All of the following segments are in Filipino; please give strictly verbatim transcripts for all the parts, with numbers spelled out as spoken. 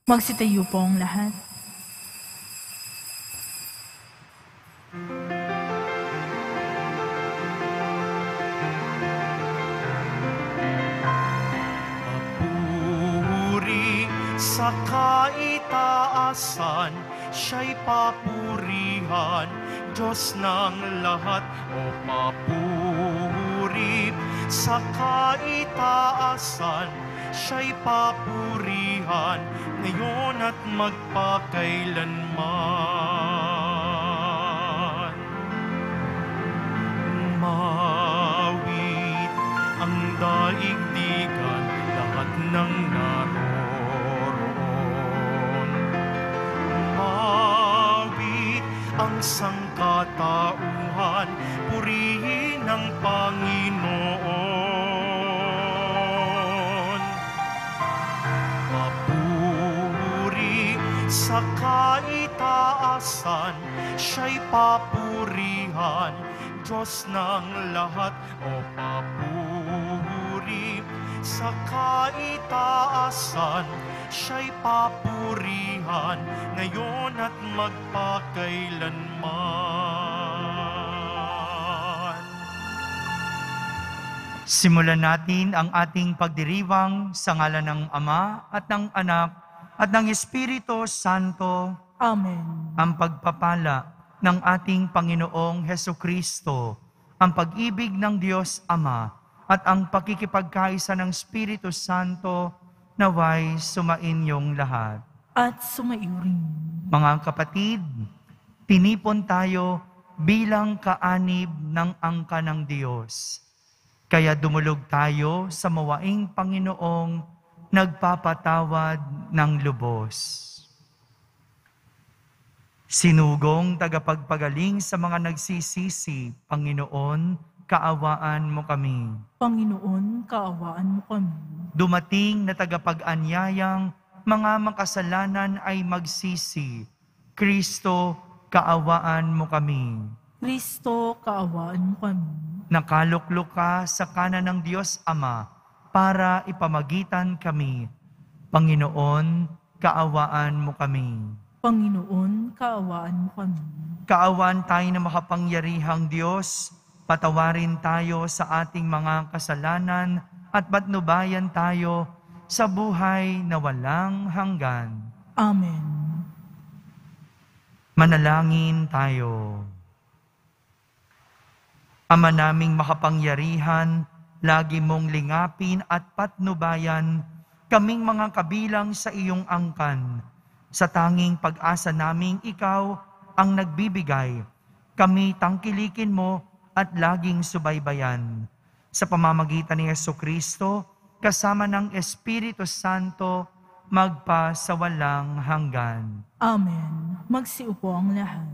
Magsitayo po ang lahat. Papuri sa kaitaasan, siya'y papurihan, Diyos ng lahat. O papuri sa kaitaasan, siya'y papurihan, ngayon at magpakailanman. Mawit ang daigdigan, lahat ng naroroon. Mawit ang sangkatauhan, purihin ang Panginoon. Sa kaitaasan, siya'y papurihan, Diyos ng lahat. O papuri sa kaitaasan, siya'y papurihan, ngayon at magpakailanman. Simulan natin ang ating pagdiriwang sa ngalan ng Ama at ng Anak at ng Espiritu Santo. Amen. Ang pagpapala ng ating Panginoong Hesukristo, ang pag-ibig ng Diyos Ama, at ang pakikipagkaisa ng Espiritu Santo, naway sumainyong lahat. At sumaiyo rin. Mga kapatid, tinipon tayo bilang kaanib ng angka ng Diyos. Kaya dumulog tayo sa mawaing Panginoong nagpapatawad ng lubos. Sinugong tagapagpagaling sa mga nagsisisi, Panginoon, kaawaan mo kami. Panginoon, kaawaan mo kami. Dumating na tagapag-anyayang mga makasalanan ay magsisi, Kristo, kaawaan mo kami. Kristo, kaawaan mo kami. Nakaluklok ka sa kanan ng Diyos Ama, para ipamagitan kami. Panginoon, kaawaan mo kami. Panginoon, kaawaan mo kami. Kaawaan tayo na makapangyarihang Diyos, patawarin tayo sa ating mga kasalanan at patnubayan tayo sa buhay na walang hanggan. Amen. Manalangin tayo. Ama naming makapangyarihan, lagi mong lingapin at patnubayan kaming mga kabilang sa iyong angkan. Sa tanging pag-asa naming ikaw ang nagbibigay, kami tangkilikin mo at laging subaybayan. Sa pamamagitan ni Jesucristo, kasama ng Espiritu Santo, magpa sa walang hanggan. Amen. Magsiupo ang lahat.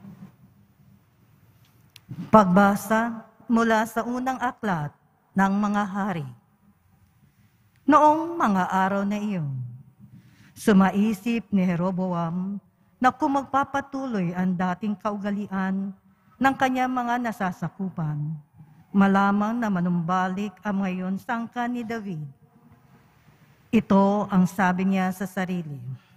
Pagbasa mula sa unang aklat ng mga hari. Noong mga araw na iyon, sumaisip ni Jeroboam na kung magpapatuloy ang dating kaugalian ng kanyang mga nasasakupan, malamang na manumbalik ang ngayon sangka ni David. Ito ang sabi niya sa sarili.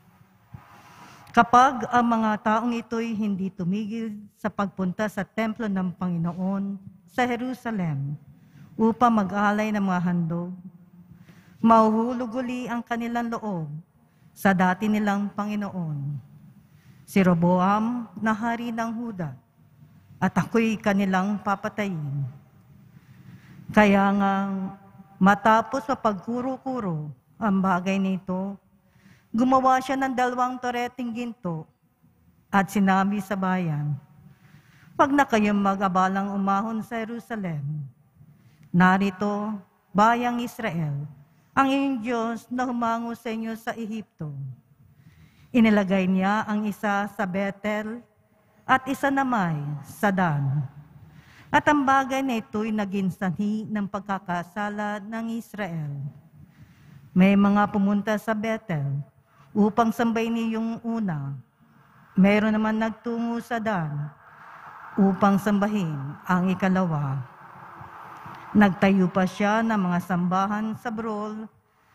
Kapag ang mga taong ito'y hindi tumigil sa pagpunta sa templo ng Panginoon sa Jerusalem, upang mag-alay ng mga handog, mahuhulog uli ang kanilang loob sa dati nilang Panginoon, si Roboam na hari ng Huda, at ako'y kanilang papatayin. Kaya nga, matapos sa pagkuro-kuro ang bagay nito, gumawa siya ng dalawang toreteng ginto at sinabi sa bayan, "Pag na kayong mag-abalang umahon sa Jerusalem, narito, bayang Israel, ang iyong Diyos na humango sa inyo sa Ehipto." Inilagay niya ang isa sa Bethel at isa namay sa Dan. At ang bagay na ito'y naging sanhi ng pagkakasala ng Israel. May mga pumunta sa Bethel upang sambahin niyong una. Mayroon naman nagtungo sa Dan upang sambahin ang ikalawa. Nagtayo pa siya ng mga sambahan sa Brol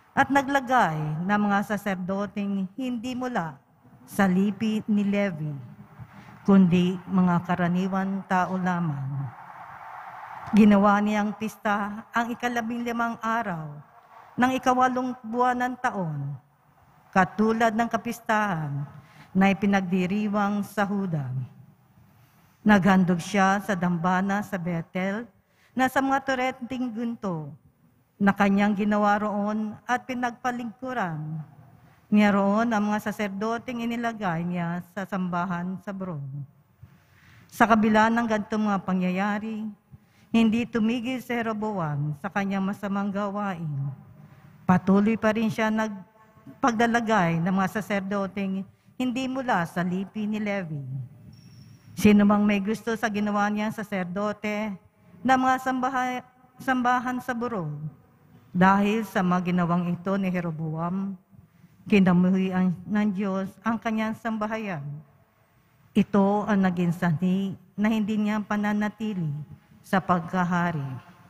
at naglagay ng mga saserdoteng hindi mula sa lipi ni Levi, kundi mga karaniwan tao lamang. Ginawa niyang pista ang ikalabing limang araw ng ikawalong buwan ng taon, katulad ng kapistahan na ipinagdiriwang sa Huda. Naghandog siya sa dambana sa Betel na sa mga turenting gunto na kanyang ginawa roon at pinagpalingkuran niya roon ang mga saserdoteng inilagay niya sa sambahan sa Bron. Sa kabila ng ganitong mga pangyayari, hindi tumigil si Jeroboam sa kanyang masamang gawain. Patuloy pa rin siya nagpaglalagay ng mga saserdoteng hindi mula sa lipi ni Levi. Sino mang may gusto sa ginawa niyang saserdote na mga sambahay, sambahan sa Bron, dahil sa mga ginawang ito ni Jeroboam, kinamuhian ng Diyos ang kanyang sambahayan. Ito ang naging sanhi na hindi niya pananatili sa pagkahari.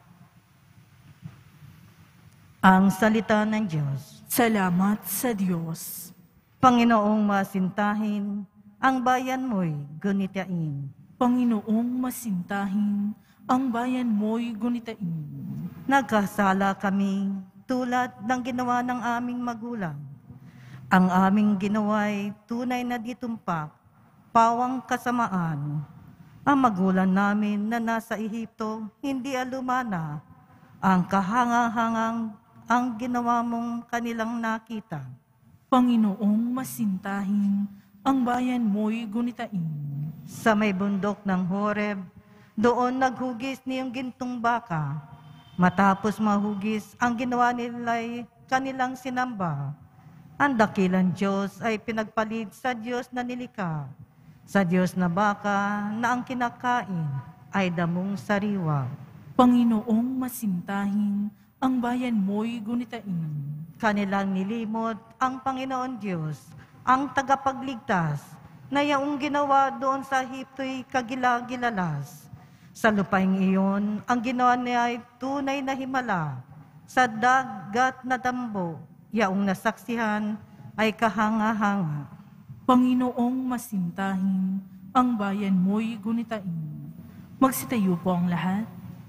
Ang salita ng Diyos. Salamat sa Diyos. Panginoong masintahin, ang bayan mo'y gunitain. Panginoong masintahin, ang bayan mo'y gunitain. Nagkasala kami tulad ng ginawa ng aming magulang. Ang aming ginawa'y tunay na ditumpak, pawang kasamaan. Ang magulang namin na nasa Ehipto, hindi alumana. Ang kahangahangang ang ginawa mong kanilang nakita. Panginoong masintahin, ang bayan mo'y gunitain. Sa may bundok ng Horeb, doon naghugis niyong gintong baka. Matapos mahugis, ang ginawa nila'y kanilang sinamba. Ang dakilang Diyos ay pinagpalit sa Diyos na nilikha, sa Diyos na baka na ang kinakain ay damong sariwa. Panginoong masintahin, ang bayan mo'y gunitain. Kanilang nilimot ang Panginoon Diyos, ang tagapagligtas, na yaong ginawa doon sa Ehipto'y kagilagilalas. Sa lupaing iyon, ang ginawa niya ay tunay na himala. Sa dagat na dambo, yaong nasaksihan ay kahanga-hanga. Panginoong masintahin, ang bayan mo'y gunitain. Magsitayo po ang lahat.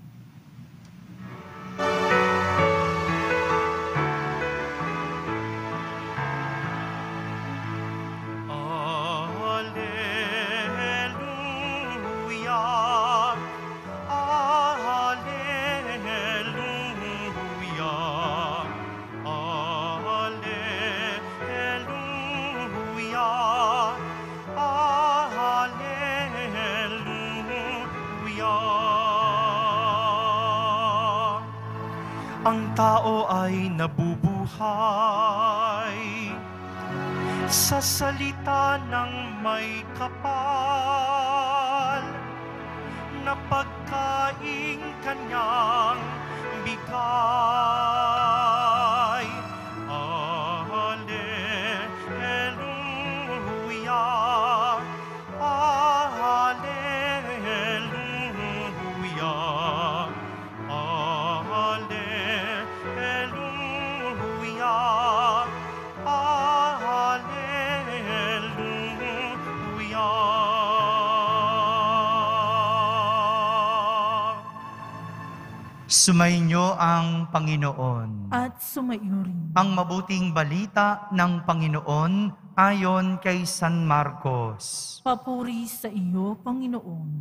Ang tao ay nabubuhay sa salita ng may kapal na pagkaing kanyang bigay. Alleluia, alleluia, alleluia, alleluia. Sumainyo ang Panginoon. At sumayo rin. Ang mabuting balita ng Panginoon ayon kay San Marcos. Papuri sa iyo, Panginoon.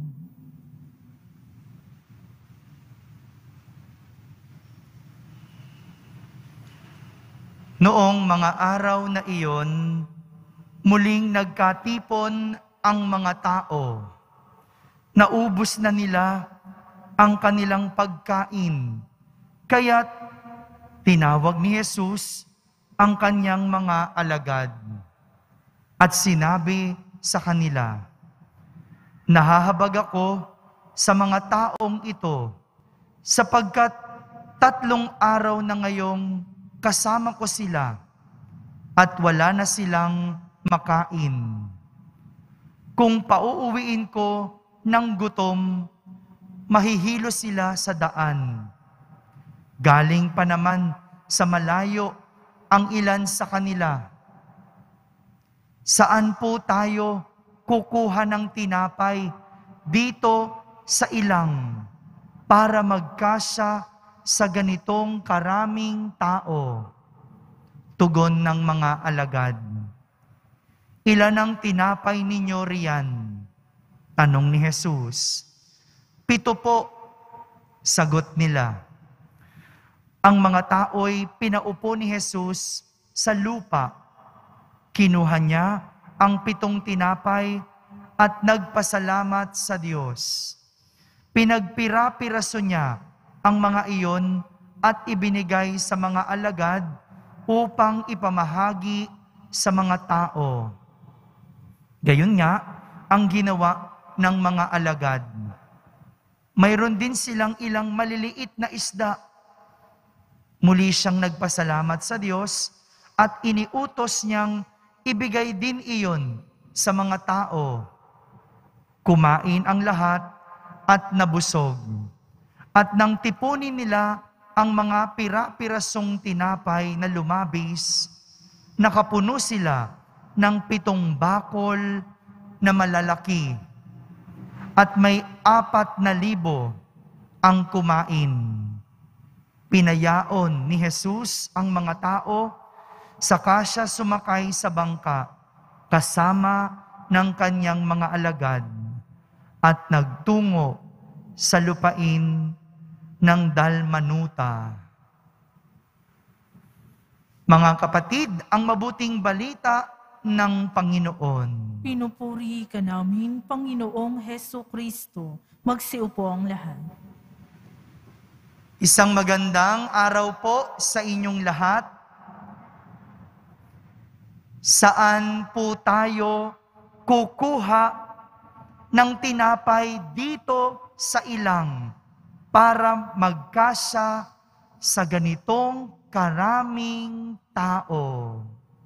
Noong mga araw na iyon, muling nagkatipon ang mga tao. Naubos na nila ang kanilang pagkain. Kaya't tinawag ni Jesus ang kanyang mga alagad at sinabi sa kanila, "Nahahabag ako sa mga taong ito sapagkat tatlong araw na ngayong kasama ko sila at wala na silang makain. Kung pauuwiin ko ng gutom, mahihilo sila sa daan. Galing pa naman sa malayo ang ilan sa kanila, "Saan po tayo kukuha ng tinapay dito sa ilang para magkasya sa ganitong karaming tao?" Tugon ng mga alagad, "Ilan ang tinapay ninyo riyan?" Tanong ni Jesus. "Pito po," sagot nila. Ang mga tao'y pinaupo ni Jesus sa lupa. Kinuha niya ang pitong tinapay at nagpasalamat sa Diyos. Pinagpira-piraso niya ang mga iyon at ibinigay sa mga alagad upang ipamahagi sa mga tao. Gayon nga ang ginawa ng mga alagad. Mayroon din silang ilang maliliit na isda. Muli siyang nagpasalamat sa Diyos at iniutos niyang ibigay din iyon sa mga tao. Kumain ang lahat at nabusog. At nang tipunin nila ang mga pira-pirasong tinapay na lumabis, nakapuno sila ng pitong bakol na malalaki. At may apat na libo ang kumain. Pinayaon ni Jesus ang mga tao, saka siya sumakay sa bangka kasama ng kanyang mga alagad at nagtungo sa lupain ng Dalmanuta. Mga kapatid, ang mabuting balita ng Panginoon. Pinupuri ka namin, Panginoong Heso Kristo. Magsiupo ang lahat. Isang magandang araw po sa inyong lahat. Saan po tayo kukuha ng tinapay dito sa ilang para magkasya sa ganitong karaming tao?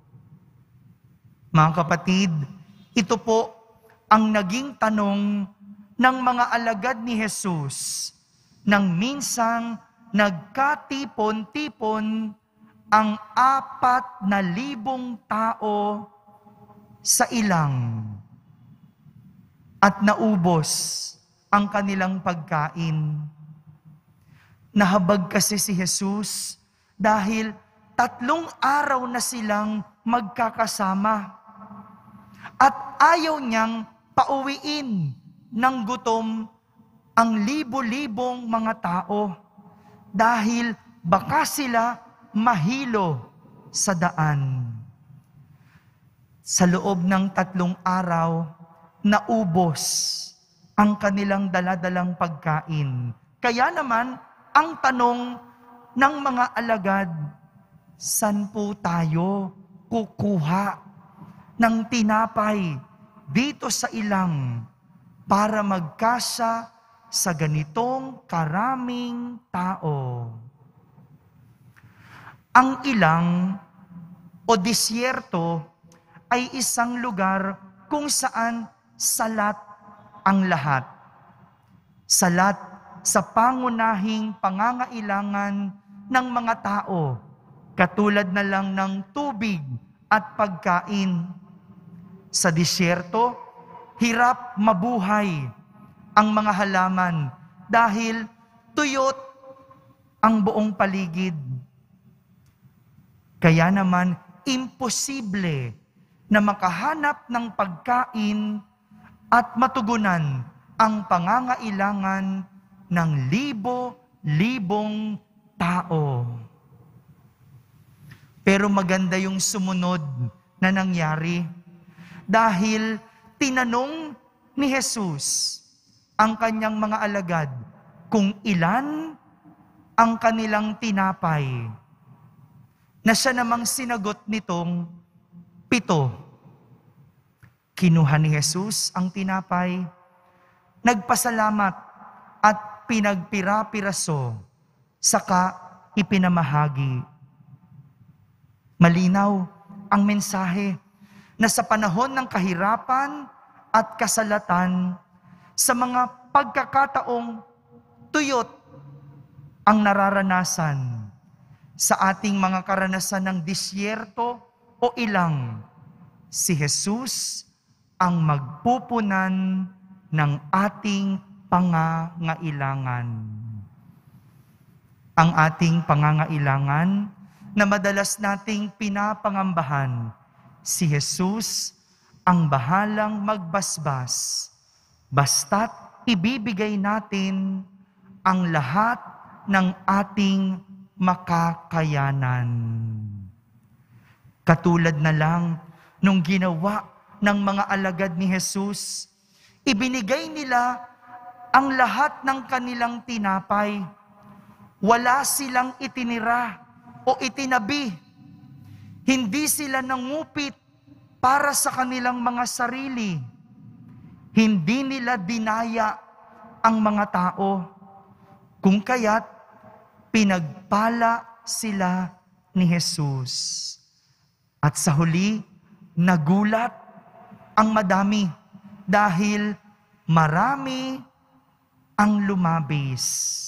Mga kapatid, ito po ang naging tanong ng mga alagad ni Jesus nang minsang nagkatipon-tipon ang apat na libong tao sa ilang at naubos ang kanilang pagkain. Nahabag kasi si Jesus dahil tatlong araw na silang magkakasama at ayaw niyang pauwiin ng gutom ang libo-libong mga tao dahil baka sila mahilo sa daan. Sa loob ng tatlong araw, naubos ang kanilang daladalang pagkain. Kaya naman, ang tanong ng mga alagad, saan po tayo kukuha ng tinapay dito sa ilang para magkasya sa ganitong karaming tao? Ang ilang o disyerto ay isang lugar kung saan salat ang lahat. Salat sa pangunahing pangangailangan ng mga tao, katulad na lang ng tubig at pagkain. Sa disyerto, hirap mabuhay ang mga halaman dahil tuyot ang buong paligid. Kaya naman, imposible na makahanap ng pagkain at matugunan ang pangangailangan ng libo-libong tao. Pero maganda yung sumunod na nangyari dahil tinanong ni Jesus ang kanyang mga alagad kung ilan ang kanilang tinapay, na siya namang sinagot nitong pito. Kinuha ni Jesus ang tinapay, nagpasalamat at pinagpira-piraso, saka ipinamahagi. Malinaw ang mensahe na sa panahon ng kahirapan at kasalatan, sa mga pagkakataong tuyot ang nararanasan, sa ating mga karanasan ng disyerto o ilang, si Jesus ang magpupunan ng ating pangangailangan. Ang ating pangangailangan na madalas nating pinapangambahan, si Jesus ang bahalang magbasbas, basta't ibibigay natin ang lahat ng ating makakayanan. Katulad na lang nung ginawa ng mga alagad ni Jesus, ibinigay nila ang lahat ng kanilang tinapay. Wala silang itinira o itinabi. Hindi sila nangupit para sa kanilang mga sarili. Hindi nila dinaya ang mga tao. Kung kaya't pinagpala sila ni Jesus. At sa huli, nagulat ang madami dahil marami ang lumabis.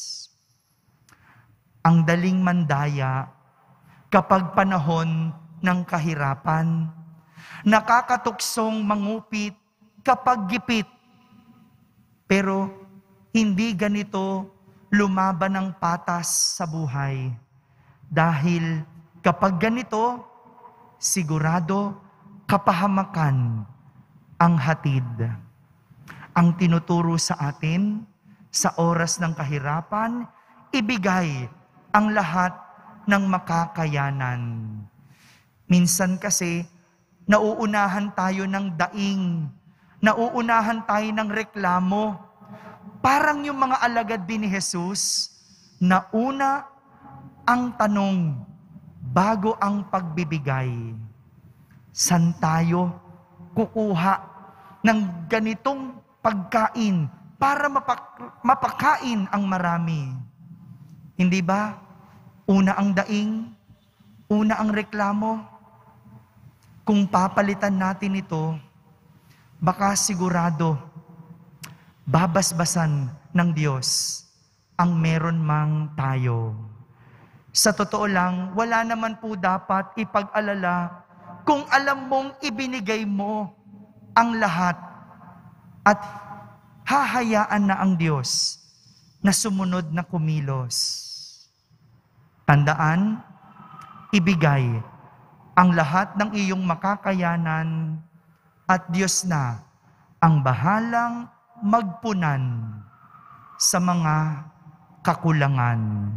Ang daling mandaya kapag panahon ng kahirapan, nakakatuksong mangupit kapag gipit. Pero hindi ganito lumaban ng patas sa buhay. Dahil kapag ganito, sigurado kapahamakan ang hatid. Ang tinuturo sa atin sa oras ng kahirapan, ibigay ang lahat ng makakayanan. Minsan kasi, nauunahan tayo ng daing, nauunahan tayo ng reklamo. Parang yung mga alagad din ni Jesus, nauna ang tanong bago ang pagbibigay. San tayo kukuha ng ganitong pagkain para mapak- mapakain ang marami? Hindi ba? Una ang daing, una ang reklamo. Kung papalitan natin ito, baka sigurado, babasbasan ng Diyos ang meron mang tayo. Sa totoo lang, wala naman po dapat ipag-alala kung alam mong ibinigay mo ang lahat at hahayaan na ang Diyos na sumunod na kumilos. Tandaan, ibigay ang lahat ng iyong makakayanan at Diyos na ang bahalang magpunan sa mga kakulangan.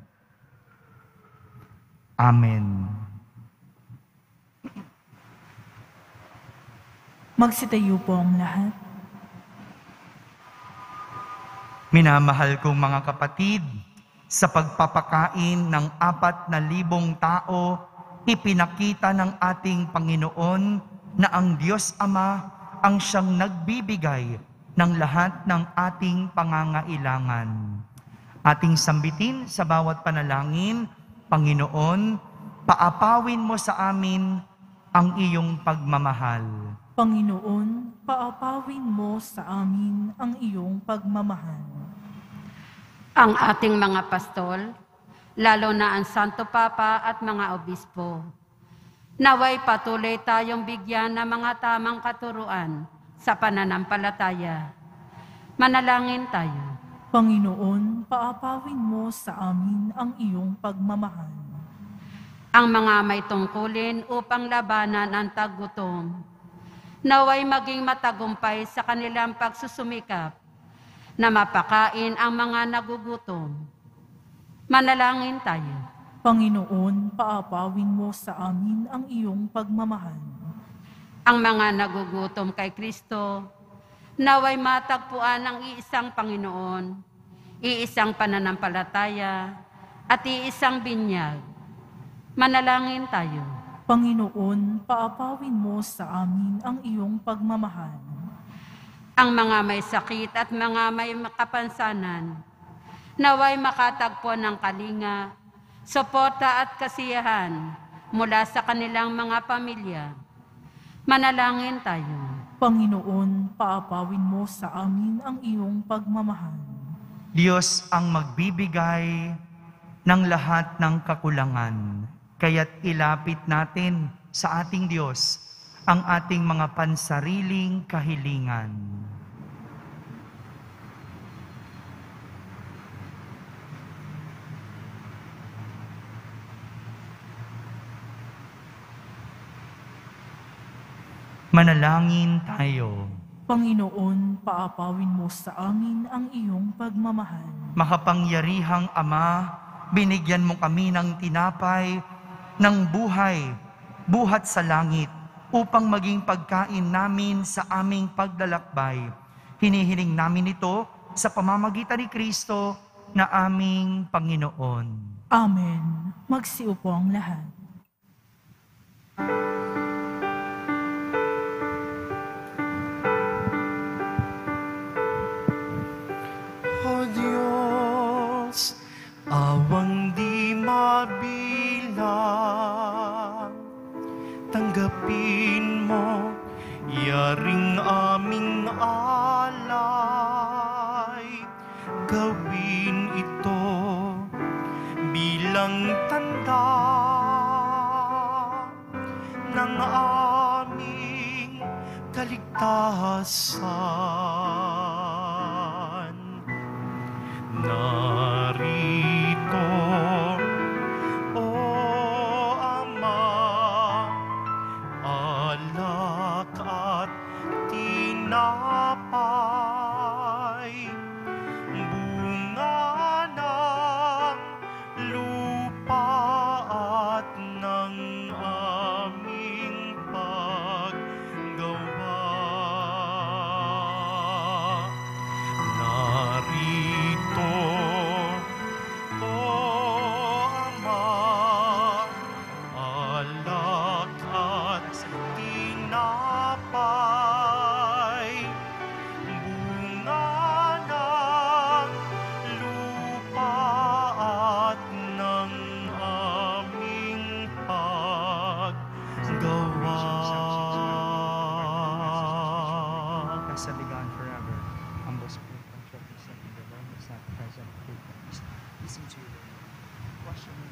Amen. Magsitayo po ang lahat. Minamahal kong mga kapatid, sa pagpapakain ng apat na libong tao, ipinakita ng ating Panginoon na ang Diyos Ama ang siyang nagbibigay ng lahat ng ating pangangailangan. Ating sambitin sa bawat panalangin, Panginoon, paapawin mo sa amin ang iyong pagmamahal. Panginoon, paapawin mo sa amin ang iyong pagmamahal. Ang ating mga pastol, lalo na ang Santo Papa at mga obispo, naway patuloy tayong bigyan ng mga tamang katuruan sa pananampalataya. Manalangin tayo. Panginoon, paapawin mo sa amin ang iyong pagmamahal. Ang mga may tungkulin upang labanan ang taggutom, naway maging matagumpay sa kanilang pagsusumikap na mapakain ang mga nagugutom. Manalangin tayo. Panginoon, paapawin mo sa amin ang iyong pagmamahal. Ang mga nagugutom kay Kristo, naway matagpuan ang iisang Panginoon, iisang pananampalataya, at iisang binyag. Manalangin tayo. Panginoon, paapawin mo sa amin ang iyong pagmamahal. Ang mga may sakit at mga may kapansanan, naway makatagpo ng kalinga, suporta at kasiyahan mula sa kanilang mga pamilya. Manalangin tayo. Panginoon, paapawin mo sa amin ang iyong pagmamahal. Diyos ang magbibigay ng lahat ng kakulangan. Kaya't ilapit natin sa ating Diyos ang ating mga pansariling kahilingan. Manalangin tayo. Panginoon, paapawin mo sa amin ang iyong pagmamahal. Makapangyarihang Ama, binigyan mo kami ng tinapay, ng buhay, buhat sa langit, upang maging pagkain namin sa aming paglalakbay. Hinihiling namin ito sa pamamagitan ni Kristo na aming Panginoon. Amen. Magsiupo ang lahat. O Diyos, awang di mabilang, tanggapin mo yaring aming alay. Gawin ito bilang tanda ng aming kaligtasan. Narito, O Ama, alak at tinapay, bunga ng lupa at ng aming paggawa. Narito, O Ama, alak at tinapay, bunga ng lupa at ng aming paggawa. Blessed be God forever. Humble spirit, control yourself in the Lord, the sacrifice of faith. Listen to your Lord. Question me.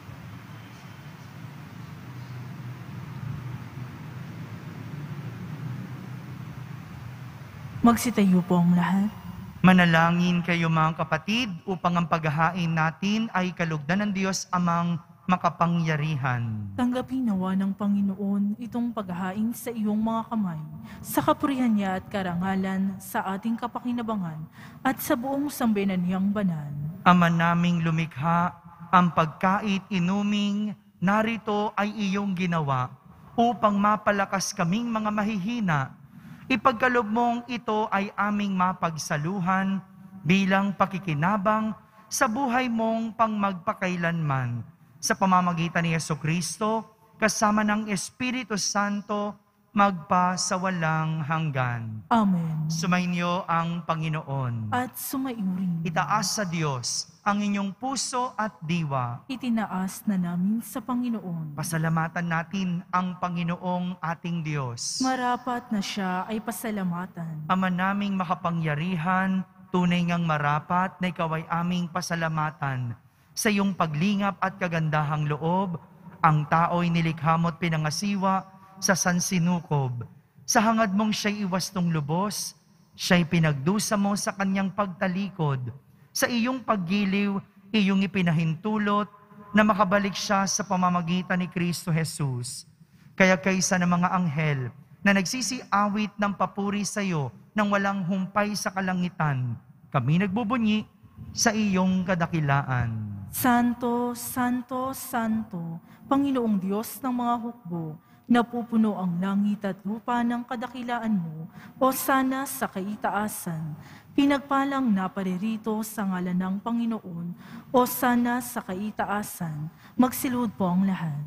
Magsitayo po ang lahat. Manalangin kayo mga kapatid upang ang paghahain natin ay kalugdan ng Diyos amang makapangyarihan. Tanggapin nawa ng Panginoon itong paghahain sa iyong mga kamay, sa kapurihan niya at karangalan, sa ating kapakinabangan, at sa buong sambayanan niyang banal. Ama naming lumikha, ang pagkait inuming narito ay iyong ginawa upang mapalakas kaming mga mahihina. Ipagkaloob mong ito ay aming mapagsaluhan bilang pakikinabang sa buhay mong pangmagpakailanman. Sa pamamagitan ni Jesucristo, kasama ng Espiritu Santo, magpa sa walang hanggan. Amen. Sumainyo ang Panginoon. At sumaiurin. Itaas sa Diyos ang inyong puso at diwa. Itinaas na namin sa Panginoon. Pasalamatan natin ang Panginoong ating Diyos. Marapat na siya ay pasalamatan. Ama naming makapangyarihan, tunay ngang marapat na ikaw ay aming pasalamatan. Sa iyong paglingap at kagandahang loob, ang tao'y nilikha mo't pinangasiwa sa sansinukob. Sa hangad mong siya'y iwastong lubos, siya'y pinagdusa mo sa kanyang pagtalikod. Sa iyong paggiliw, iyong ipinahintulot na makabalik siya sa pamamagitan ni Kristo Jesus. Kaya kaysa ng mga anghel na nagsisiawit ng papuri sa iyo nang walang humpay sa kalangitan, kami nagbubunyi sa iyong kadakilaan. Santo, Santo, Santo, Panginoong Diyos ng mga hukbo, napupuno ang langit at lupa ng kadakilaan mo, o sana sa kaitaasan. Pinagpalang naparirito sa ngalan ng Panginoon, o sana sa kaitaasan. Magsilud po ang lahat.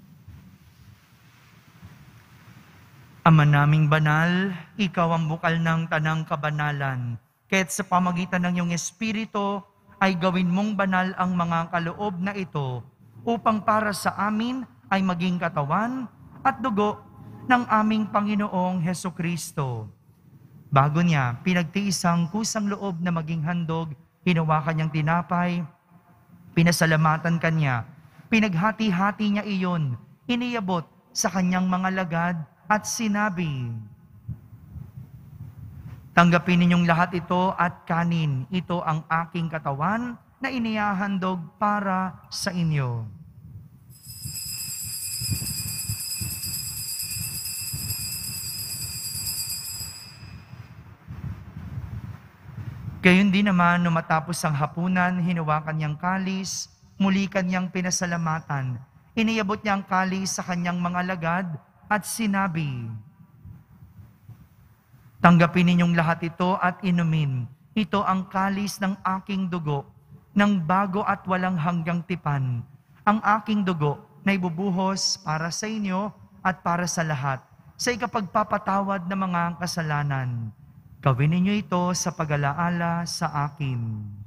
Ama naming banal, ikaw ang bukal ng tanang kabanalan. Kaya't sa pamagitan ng iyong Espiritu, ay gawin mong banal ang mga kaloob na ito upang para sa amin ay maging katawan at dugo ng aming Panginoong Hesukristo. Bago niya, pinagtiis ang kusang loob na maging handog, hinawakan niyang tinapay, Pinasalamatan kanya, pinaghati-hati niya iyon, iniyabot sa kanyang mga lagad at sinabi, "Tanggapin ninyong lahat ito at kanin. Ito ang aking katawan na inihahandog para sa inyo." Gayon din naman, nung matapos ang hapunan, hinawakan niyang kalis, muli kanyang pinasalamatan. Iniyabot niya ang kalis sa kanyang mga lagad at sinabi, "Tanggapin ninyong lahat ito at inumin. Ito ang kalis ng aking dugo, ng bago at walang hanggang tipan. Ang aking dugo na ibubuhos para sa inyo at para sa lahat, sa ikapagpapatawad ng mga kasalanan. Gawin ninyo ito sa pag-alaala sa akin."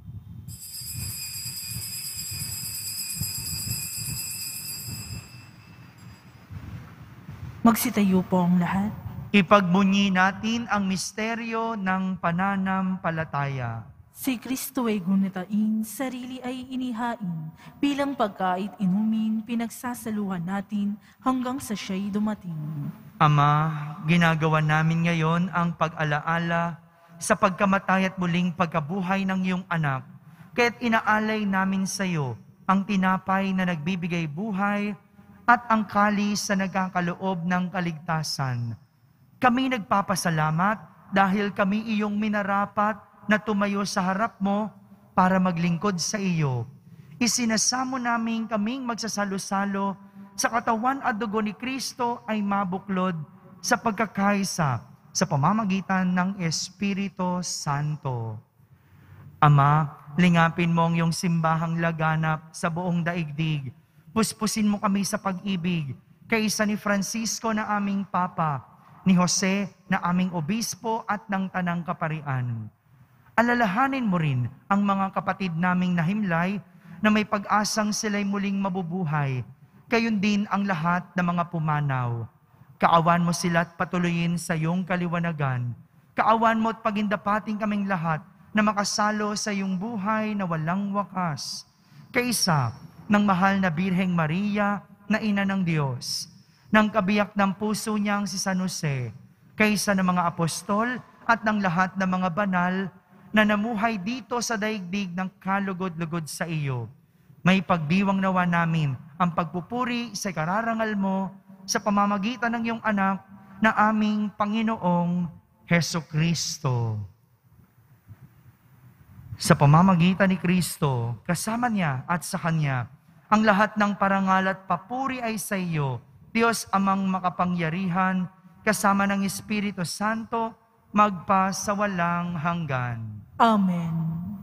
Magsitayo po ang lahat. Ipagbunyi natin ang misteryo ng pananampalataya. Si Kristo ay gunatain, sarili ay inihain. Bilang pagkait inumin, pinagsasaluhan natin hanggang sa siya'y dumating. Ama, ginagawa namin ngayon ang pag-alaala sa pagkamatay at muling pagkabuhay ng iyong anak. Kaya't inaalay namin sa iyo ang tinapay na nagbibigay buhay at ang kalis na nagkakaloob ng kaligtasan. Kami nagpapasalamat dahil kami iyong minarapat na tumayo sa harap mo para maglingkod sa iyo. Isinasamo namin kaming magsasalo-salo sa katawan at dugo ni Kristo ay mabuklod sa pagkakaisa sa pamamagitan ng Espiritu Santo. Ama, lingapin mo ang iyong simbahang laganap sa buong daigdig. Puspusin mo kami sa pag-ibig, kaisa ni Francisco na aming Papa, ni Jose na aming Obispo at ng Tanang Kaparian. Alalahanin mo rin ang mga kapatid naming nahimlay na may pag-asang sila'y muling mabubuhay. Gayon din ang lahat ng mga pumanaw. Kaawan mo sila at patuloyin sa iyong kaliwanagan. Kaawan mo at pagindapating kaming lahat na makasalo sa iyong buhay na walang wakas. Kaisa ng mahal na Birheng Maria na Ina ng Diyos, ng kabiyak ng puso niyang si San Jose, kaysa ng mga apostol at ng lahat ng mga banal na namuhay dito sa daigdig ng kalugod-lugod sa iyo. May pagdiwang nawa namin ang pagpupuri sa kararangal mo sa pamamagitan ng iyong anak na aming Panginoong Hesukristo. Sa pamamagitan ni Kristo, kasama niya at sa Kanya, ang lahat ng parangal at papuri ay sa iyo, Diyos Amang makapangyarihan, kasama ng Espiritu Santo, magpa sa walang hanggan. Amen.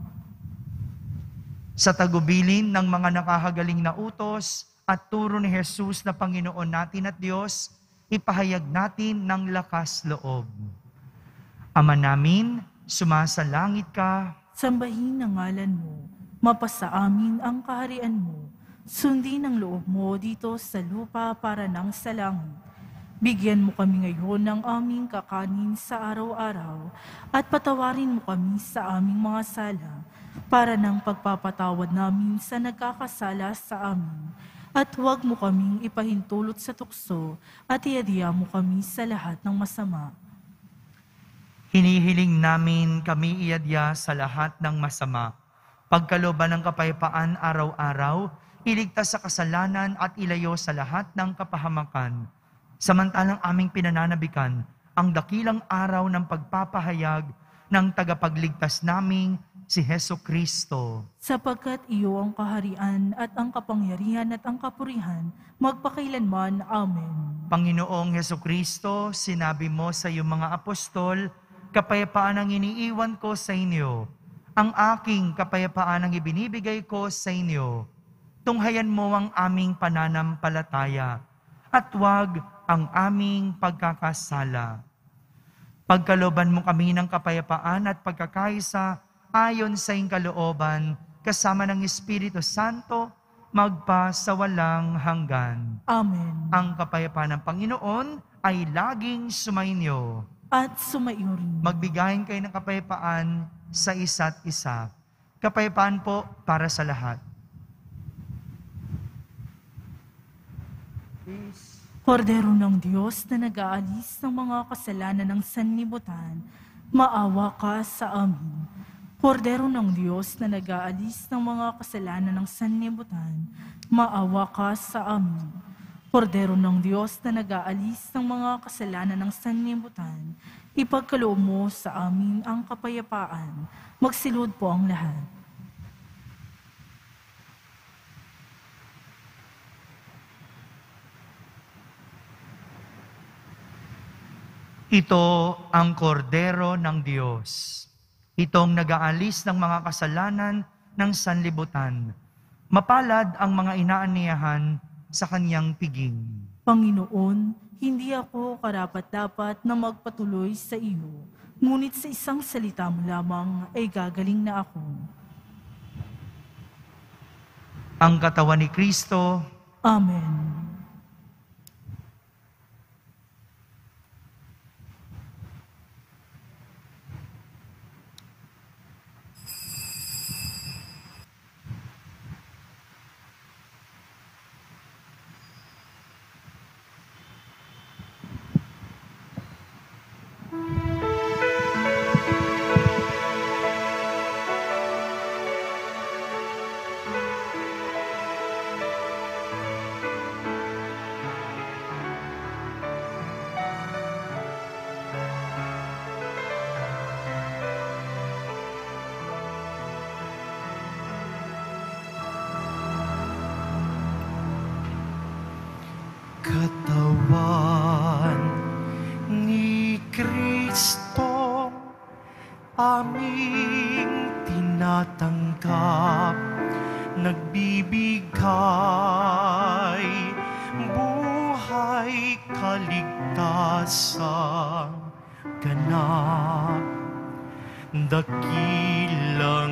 Sa tagubilin ng mga nakahagaling na utos at turo ni Jesus na Panginoon natin at Diyos, ipahayag natin ng lakas loob. Ama namin, sumasalangit ka, Sambahin ang ngalan mo, mapasa amin ang kaharian mo, sundin ang loob mo dito sa lupa para nang sa langit. Bigyan mo kami ngayon ng aming kakanin sa araw-araw at patawarin mo kami sa aming mga sala para ng pagpapatawad namin sa nagkakasala sa amin. At huwag mo kaming ipahintulot sa tukso at iadya mo kami sa lahat ng masama. hinihiling namin kami iadya sa lahat ng masama. Pagkalooban ng kapayapaan araw-araw, iligtas sa kasalanan at ilayo sa lahat ng kapahamakan. Samantalang aming pinananabikan ang dakilang araw ng pagpapahayag ng tagapagligtas naming si Hesukristo. Sapagkat iyo ang kaharian at ang kapangyarihan at ang kapurihan, magpakailanman. Amen. Panginoong Hesukristo, sinabi mo sa iyong mga apostol, kapayapaan ang iniiwan ko sa inyo. Ang aking kapayapaan ang ibinibigay ko sa inyo. Tunghayan mo ang aming pananampalataya at huwag ang aming pagkakasala. Pagkalooban mo kami ng kapayapaan at pagkakaisa ayon sa iyong kalooban, kasama ng Espiritu Santo, magpa sa walang hanggan. Amen. Ang kapayapaan ng Panginoon ay laging sumainyo. At sumaiyo rin. Magbigayin kayo ng kapayapaan sa isa't isa. Kapayapaan po para sa lahat. Kordero ng Diyos na nag-aalis ng mga kasalanan ng sanlibutan, maawa ka sa amin. Kordero ng Diyos na nag-aalis ng mga kasalanan ng sanlibutan, maawa ka sa amin. Kordero ng Diyos na nag-aalis ng mga kasalanan ng sanlibutan, ipagkaloob mo sa amin ang kapayapaan. Magsilod po ang lahat. Ito ang kordero ng Diyos. Itong nag-aalis ng mga kasalanan ng sanlibutan. Mapalad ang mga inaaniyahan sa kanyang piging. Panginoon, hindi ako karapat-dapat na magpatuloy sa iyo, ngunit sa isang salita mo lamang ay gagaling na ako. Ang katawan ni Kristo. Amen. Katawan ni Kristo, aming tinatanggap, nagbibigay buhay, kaligtasan, ganap, dakilang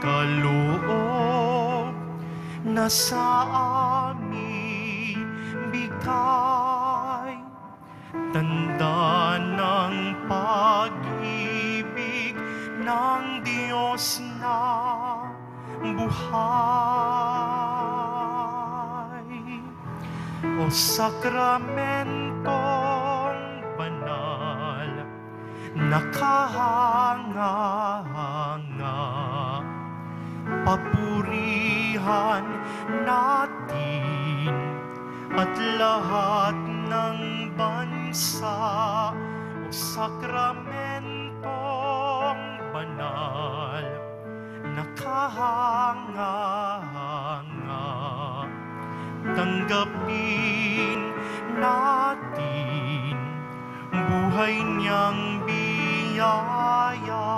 kaloob na sa amin bigay, tanda ng pag-ibig ng Diyos na buhay. O sakramentong banal, nakahanga-hanga, papurihan natin at lahat ng bansa. O sakramentong banal, nakahanga-hanga, tanggapin natin buhay niyang biyaya.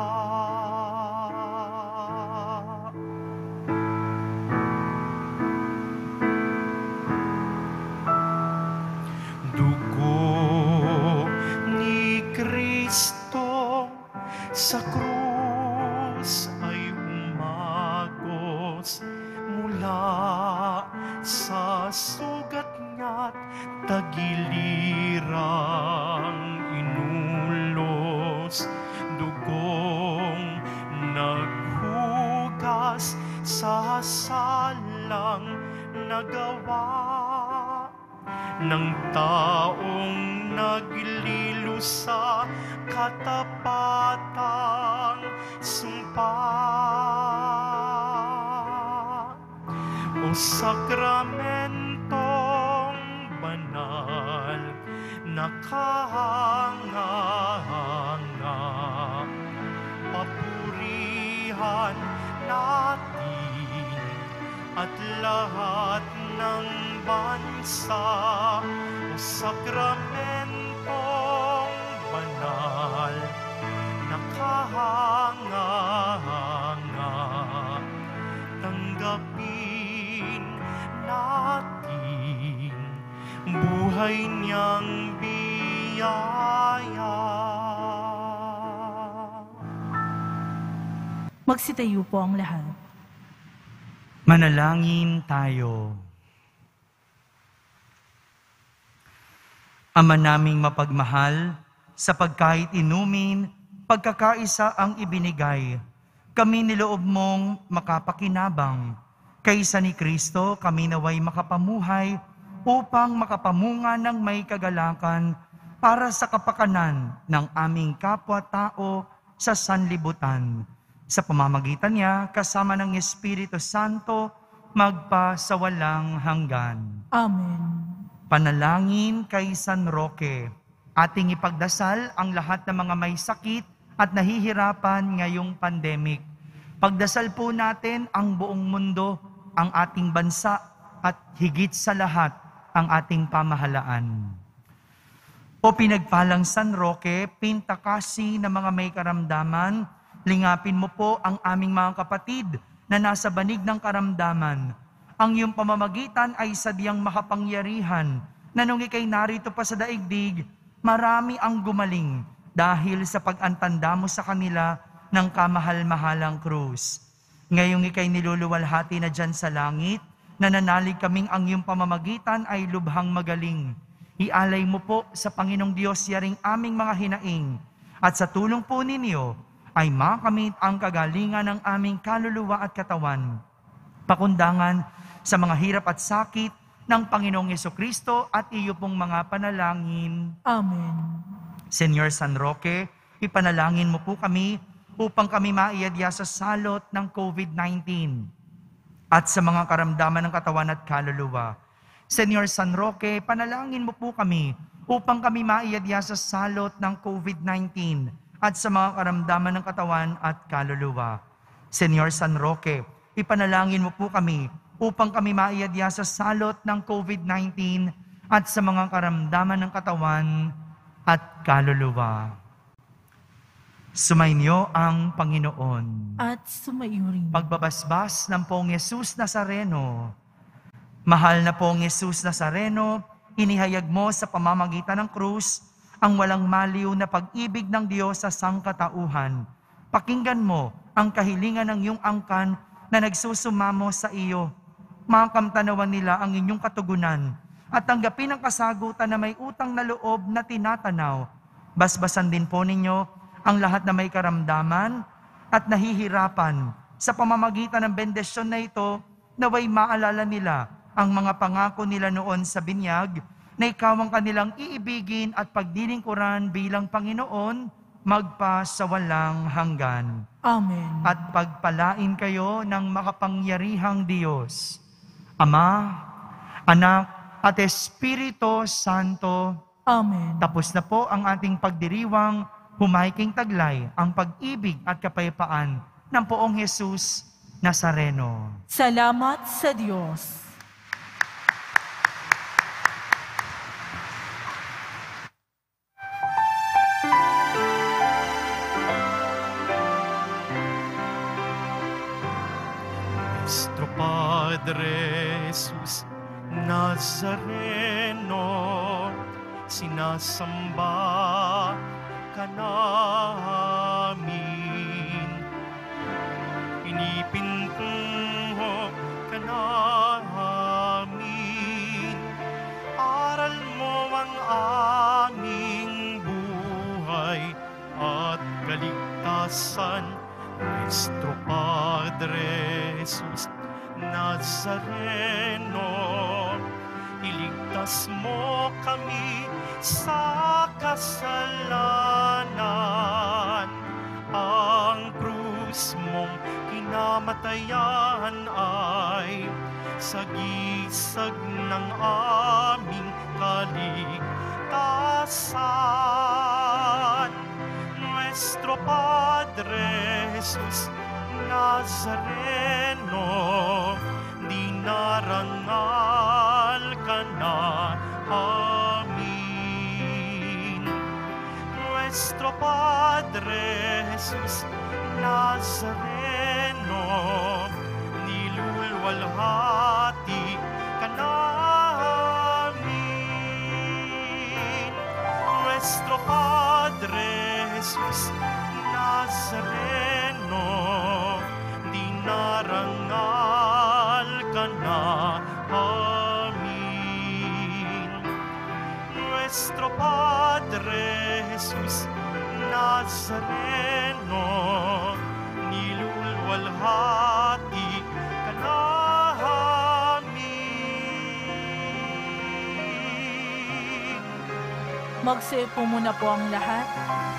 Sa krus ay umagos, mula sa sugat niya't tagilirang inulos, dugong naghugas sa salang nagawa ng taong naglilusa, katapatang sumpa. O sakramentong banal, nakahanga-hanga, papurihan natin at lahat ng bansa. O sakramentong banal, nakahanga-hanga, tanggapin natin buhay niyang biyaya. Magsitayo po ang lahat. Manalangin tayo. Ama naming mapagmahal, sa pagkait inumin, pagkakaisa ang ibinigay. Kami niloob mong makapakinabang. Kaysa ni Kristo, kami naway makapamuhay upang makapamunga ng may kagalakan para sa kapakanan ng aming kapwa-tao sa sanlibutan. Sa pamamagitan niya, kasama ng Espiritu Santo, magpa sa walang hanggan. Amen. Panalangin kay San Roque. Ating ipagdasal ang lahat ng mga may sakit at nahihirapan ngayong pandemic. Pagdasal po natin ang buong mundo, ang ating bansa, at higit sa lahat, ang ating pamahalaan. O pinagpalang San Roque, pintakasi ng mga may karamdaman, lingapin mo po ang aming mga kapatid na nasa banig ng karamdaman. Ang iyong pamamagitan ay sadyang makapangyarihan na nung ikay narito pa sa daigdig, marami ang gumaling dahil sa pag-antanda mo sa kanila ng kamahal-mahalang krus. Ngayong ikay niluluwalhati na dyan sa langit, nananalig kaming ang iyong pamamagitan ay lubhang magaling. Ialay mo po sa Panginoong Diyos yaring aming mga hinaing, at sa tulong po ninyo, ay makamit ang kagalingan ng aming kaluluwa at katawan. Pakundangan sa mga hirap at sakit ng Panginoong Yesukristo at iyo pong mga panalangin. Amen. Señor San Roque, ipanalangin mo po kami upang kami maiadya sa salot ng COVID nineteen at sa mga karamdaman ng katawan at kaluluwa. Señor San Roque, panalangin mo po kami upang kami maiadya sa salot ng COVID nineteen at sa mga karamdaman ng katawan at kaluluwa. Señor San Roque, ipanalangin mo po kami upang kami maiadya sa salot ng COVID nineteen at sa mga karamdaman ng katawan at kaluluwa. Sumainyo ang Panginoon. At sumaiyo rin. Pagbabasbas ng Poong Yesus Nazareno. Mahal na Poong Yesus Nazareno, inihayag mo sa pamamagitan ng krus ang walang maliw na pag-ibig ng Diyos sa sangkatauhan. Pakinggan mo ang kahilingan ng iyong angkan na nagsusumamo sa iyo. Makamtanawan nila ang inyong katugunan at tanggapin ang kasagutan na may utang na loob na tinatanaw. Basbasan din po ninyo ang lahat na may karamdaman at nahihirapan. Sa pamamagitan ng bendisyon na ito, naway maalala nila ang mga pangako nila noon sa binyag, na ikaw ang kanilang iibigin at pagdilingkuran bilang Panginoon, magpa sa walang hanggan. Amen. At pagpalain kayo ng makapangyarihang Diyos, Ama, Anak, at Espiritu Santo. Amen. Tapos na po ang ating pagdiriwang, humaiking taglay ang pag-ibig at kapayapaan ng Poong Jesus Nazareno. Salamat sa Diyos. Nuestro Padre Jesus Nazareno, sinasamba ka namin. Pinipintuho ka namin. Aral mo ang aming buhay at kaligtasan. Nuestro Padre Jesus Nazareno, iligtas mo kami sa kasalanan. Ang krus mong kinamatayan ay sagisag ng aming kaligtasan. Nuestro Padre Jesus Nazareno, dinarangal ka na amin. Nuestro Padre Jesus Nazareno, nilulwalhati ka namin. Nuestro Padre Jesus Nazareno, dinarangal ka na amin. Nuestro Padre Jesus Nazareno, nilulwalhati ka namin. Magsiupo muna po ang lahat.